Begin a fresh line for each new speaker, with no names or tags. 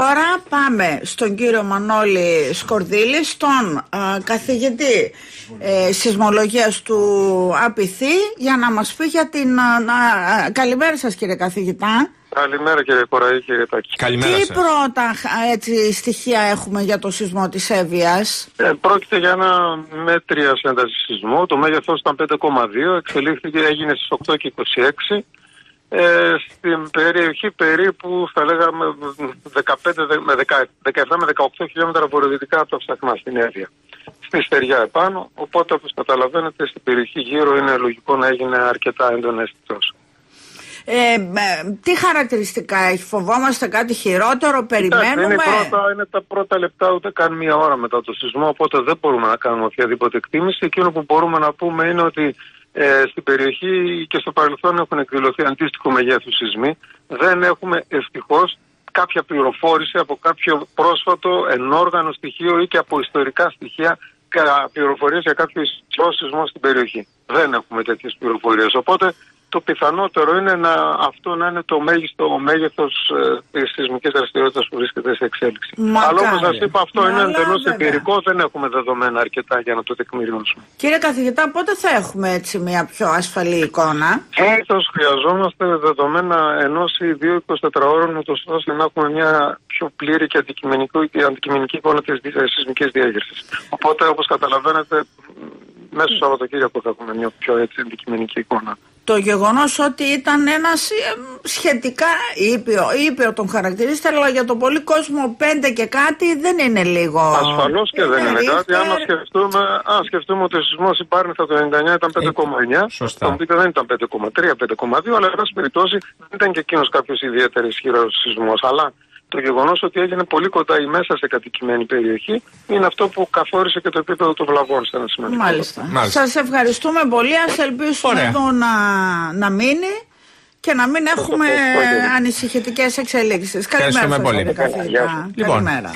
Τώρα πάμε στον κύριο Μανώλη Σκορδίλη, στον καθηγητή σεισμολογίας του ΑΠΙΘΗ, για να μας πει για την... Καλημέρα σας, κύριε καθηγητά.
Καλημέρα, κύριε Κοραή, κύριε Τάκη.
Καλημέρα. Τι πρώτα στοιχεία έχουμε για το σεισμό της Εύβοιας?
Πρόκειται για ένα μέτρια ένταση σεισμό. Το μέγεθος ήταν 5,2, εξελίχθηκε, έγινε στις 8:26. Στην περιοχή περίπου, θα λέγαμε, 17 με 18 χιλιόμετρα βορειοδυτικά από τα Ψαχνά, στην Εύβοια. Στη στεριά επάνω, οπότε όπως καταλαβαίνετε στην περιοχή γύρω είναι λογικό να έγινε αρκετά έντονο αισθητός.
Τι χαρακτηριστικά έχει, φοβόμαστε κάτι χειρότερο, περιμένουμε?
Είναι τα πρώτα λεπτά, ούτε καν μία ώρα μετά το σεισμό, οπότε δεν μπορούμε να κάνουμε οποιαδήποτε εκτίμηση. Εκείνο που μπορούμε να πούμε είναι ότι στην περιοχή και στο παρελθόν έχουν εκδηλωθεί αντίστοιχο μεγέθους σεισμοί. Δεν έχουμε ευτυχώς κάποια πληροφόρηση από κάποιο πρόσφατο ενόργανο στοιχείο ή και από ιστορικά στοιχεία πληροφορίες για κάποιο ισχυρό σεισμό στην περιοχή. Δεν έχουμε τέτοιες πληροφορίες. Οπότε το πιθανότερο είναι αυτό να είναι το μέγιστο μέγεθος της σεισμικής δραστηριότητας που βρίσκεται σε εξέλιξη. Αλλά όπως σας είπα, αυτό είναι εντελώς εμπειρικό, δεν έχουμε δεδομένα αρκετά για να το τεκμηριώσουμε.
Κύριε καθηγητά, πότε θα έχουμε έτσι μια πιο ασφαλή εικόνα?
Ίσως χρειαζόμαστε δεδομένα 1 ή 2 24 ώρων, ούτως ώστε να έχουμε μια πιο πλήρη και αντικειμενική εικόνα της σεισμικής διέγερσης. Οπότε, όπως καταλαβαίνετε, μέσα στο Σαββατοκύριακο θα έχουμε μια πιο έτσι αντικειμενική εικόνα.
Το γεγονός ότι ήταν ένας σχετικά ήπιο τον χαρακτηρίζεται, αλλά για τον πολύ κόσμο 5 και κάτι δεν είναι λίγο.
Ασφαλώς και δεν είναι κάτι. Αν σκεφτούμε ότι ο σεισμός η Πάρνηθα το 99 ήταν 5,9,
Σωστά.
θα μου πείτε δεν ήταν 5,3, 5,2, αλλά εν πάση περιπτώσει δεν ήταν και εκείνος κάποιος ιδιαίτερα ισχυρός σεισμός. Αλλά το γεγονός ότι έγινε πολύ κοντά ή μέσα σε κατοικημένη περιοχή είναι αυτό που καθόρισε και το επίπεδο των βλαβών σε ένα σημαντικό.
Μάλιστα. Σας ευχαριστούμε πολύ. Ας ελπίσουμε εδώ να μείνει και να μην έχουμε ανησυχητικές εξελίξεις. Καλημέρα σας, κύριε καθηγητά.
Λοιπόν,
καλημέρα.